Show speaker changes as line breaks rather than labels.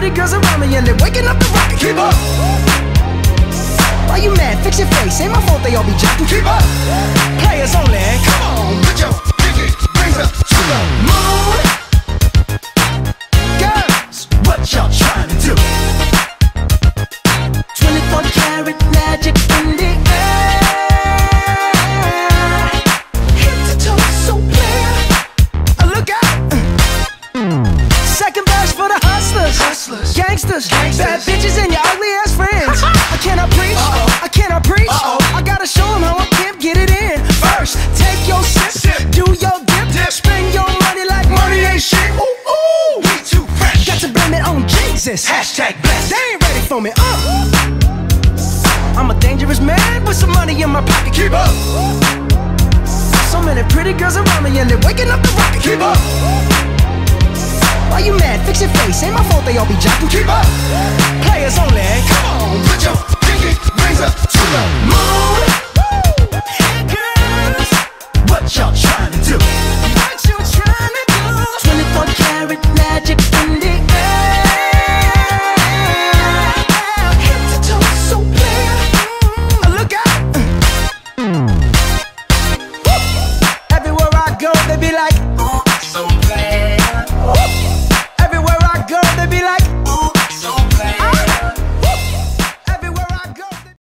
pretty girls around me and they're waking up the rocket. Keep up. Why you mad? Fix your face. Ain't my fault they all be jocking. Keep up. Players only. Come on, put your pinky rings up to the moon. Girls, what y'all trying to do? 24 karat magic in the air. Head to toe, so clear. Look out. Second verse for the hustlers, gangsters, bad bitches and your ugly ass friends. I cannot preach, I cannot preach. I gotta show them how I can't get it in. First, take your sip, do your dip, spend your money like money ain't shit. Ooh, ooh, we too fresh. Got to blame it on Jesus. Hashtag blessed. They ain't ready for me. I'm a dangerous man with some money in my pocket. Keep up. So many pretty girls around me and they're waking up the rocket. Keep up. Why you mad? Fix your face. Ain't my fault they all be jocking. Keep up. Players only. Come on, put your pinky rings up to the moon.